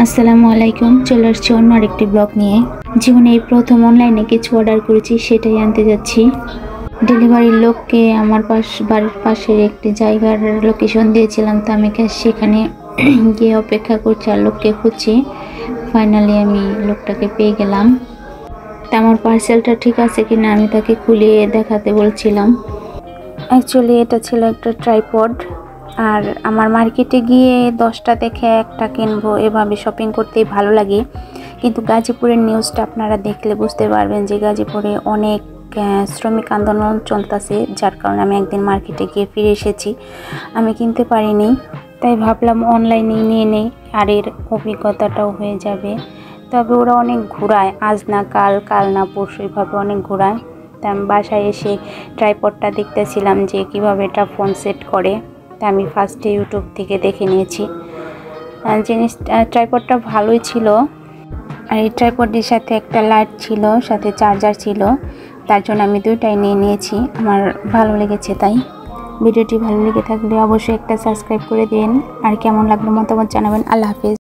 আসসালামু আলাইকুম। চলে আসছি অন্য আরেকটি ব্লগ নিয়ে। জীবনে এই প্রথম অনলাইনে কিছু অর্ডার করেছি, সেটাই আনতে যাচ্ছি। ডেলিভারির লোককে আমার বাড়ির পাশের একটি জায়গার লোকেশন দিয়েছিলাম, তো আমি সেখানে গিয়ে অপেক্ষা করছি আর লোককে খুঁজছি। ফাইনালি আমি লোকটাকে পেয়ে গেলাম। তা আমার পার্সেলটা ঠিক আছে কিনা আমি তাকে খুলিয়ে দেখাতে বলছিলাম। অ্যাকচুয়ালি এটা ছিল একটা ট্রাইপড। আর আমার মার্কেটে গিয়ে 10টা দেখে একটা কিনবো, এভাবে শপিং করতেই ভালো লাগে। কিন্তু গাজীপুরের নিউজটা আপনারা দেখলে বুঝতে পারবেন যে গাজীপুরে অনেক শ্রমিক আন্দোলন চলতেছে, যার কারণে আমি একদিন মার্কেটে গিয়ে ফিরে এসেছি। আমি কিনতে পারিনি, তাই ভাবলাম অনলাইনে নিয়ে নেই, আর এর অভিজ্ঞতাটাও হয়ে যাবে। তবে ওরা অনেক ঘোরায়, আজ না কাল, কাল না পরশু, এভাবে অনেক ঘোরায়। তা আমি বাসায় এসে ট্রাইপডটা দেখতেছিলাম যে কিভাবে এটা ফোন সেট করে। তা আমি ফার্স্টে ইউটিউব থেকে দেখে নিয়েছি। ট্রাইপডটা ভালোই ছিল। আর এই ট্রাইপডের সাথে একটা লাইট ছিল, সাথে চার্জার ছিল, তার জন্য আমি দুইটাই নিয়ে নিয়েছি। আমার ভালো লেগেছে তাই। ভিডিওটি ভালো লেগে থাকলে অবশ্যই একটা সাবস্ক্রাইব করে দিন, আর কেমন লাগলো মতামত জানাবেন। আল্লাহ হাফেজ।